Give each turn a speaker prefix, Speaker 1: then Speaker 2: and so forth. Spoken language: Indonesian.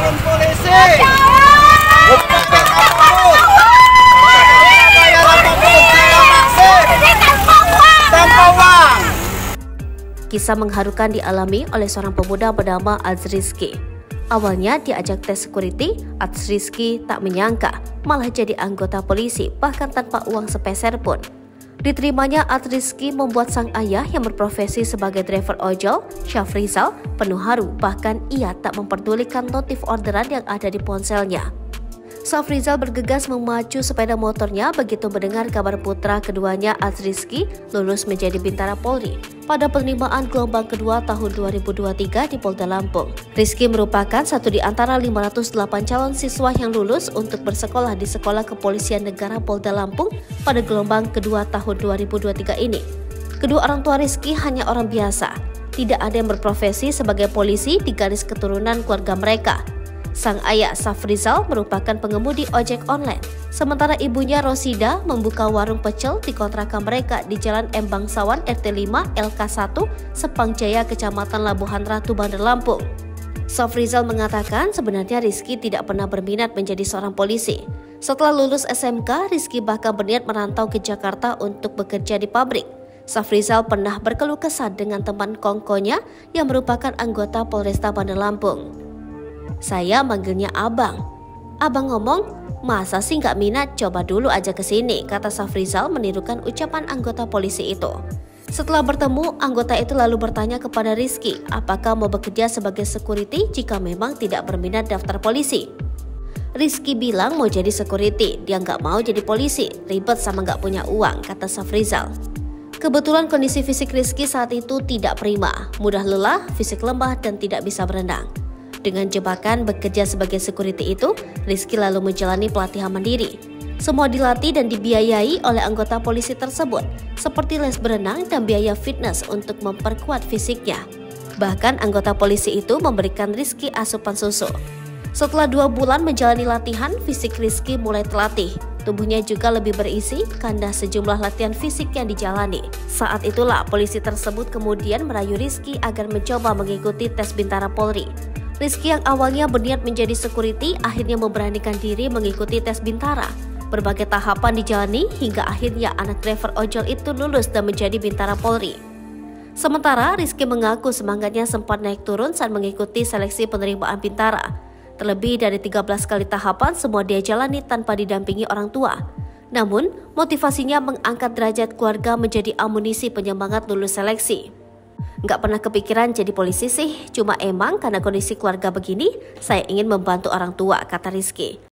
Speaker 1: calon polisi. Tanpa uang.
Speaker 2: Kisah mengharukan dialami oleh seorang pemuda bernama Azrizki. Awalnya diajak tes security, Azrizki tak menyangka malah jadi anggota polisi bahkan tanpa uang sepeser pun. Diterimanya Azrizki membuat sang ayah yang berprofesi sebagai driver ojol, Syafrizal, penuh haru, bahkan ia tak memperdulikan notif orderan yang ada di ponselnya. Syafrizal bergegas memacu sepeda motornya begitu mendengar kabar putra keduanya Azrizki lulus menjadi Bintara Polri pada penerimaan gelombang kedua tahun 2023 di Polda Lampung. Rizky merupakan satu di antara 508 calon siswa yang lulus untuk bersekolah di Sekolah Kepolisian Negara Polda Lampung pada gelombang kedua tahun 2023 ini. Kedua orang tua Rizky hanya orang biasa, tidak ada yang berprofesi sebagai polisi di garis keturunan keluarga mereka. Sang ayah Syafrizal merupakan pengemudi ojek online, sementara ibunya Rosida membuka warung pecel di kontrakan mereka di Jalan M. Bangsawan RT 5 LK1 Sepang Jaya, Kecamatan Labuhan Ratu, Bandar Lampung. Syafrizal mengatakan sebenarnya Rizky tidak pernah berminat menjadi seorang polisi. Setelah lulus SMK, Rizky bahkan berniat merantau ke Jakarta untuk bekerja di pabrik. Syafrizal pernah berkeluh kesah dengan teman kongkonya yang merupakan anggota Polresta Bandar Lampung. Saya manggilnya abang. Abang ngomong, masa sih nggak minat, coba dulu aja ke sini, kata Syafrizal menirukan ucapan anggota polisi itu. Setelah bertemu, anggota itu lalu bertanya kepada Rizky, apakah mau bekerja sebagai security jika memang tidak berminat daftar polisi. Rizky bilang mau jadi security, dia nggak mau jadi polisi, ribet sama nggak punya uang, kata Syafrizal. Kebetulan kondisi fisik Rizky saat itu tidak prima, mudah lelah, fisik lemah dan tidak bisa berenang. Dengan jebakan bekerja sebagai security itu, Rizky lalu menjalani pelatihan mandiri. Semua dilatih dan dibiayai oleh anggota polisi tersebut, seperti les berenang dan biaya fitness untuk memperkuat fisiknya. Bahkan anggota polisi itu memberikan Rizky asupan susu. Setelah 2 bulan menjalani latihan, fisik Rizky mulai terlatih. Tubuhnya juga lebih berisi karena sejumlah latihan fisik yang dijalani. Saat itulah polisi tersebut kemudian merayu Rizky agar mencoba mengikuti tes Bintara Polri. Rizky yang awalnya berniat menjadi security akhirnya memberanikan diri mengikuti tes Bintara. Berbagai tahapan dijalani hingga akhirnya anak driver ojol itu lulus dan menjadi Bintara Polri. Sementara Rizky mengaku semangatnya sempat naik turun saat mengikuti seleksi penerimaan Bintara. Terlebih dari 13 kali tahapan semua dia jalani tanpa didampingi orang tua. Namun motivasinya mengangkat derajat keluarga menjadi amunisi penyemangat lulus seleksi. Nggak pernah kepikiran jadi polisi sih, cuma emang karena kondisi keluarga begini, saya ingin membantu orang tua, kata Rizky.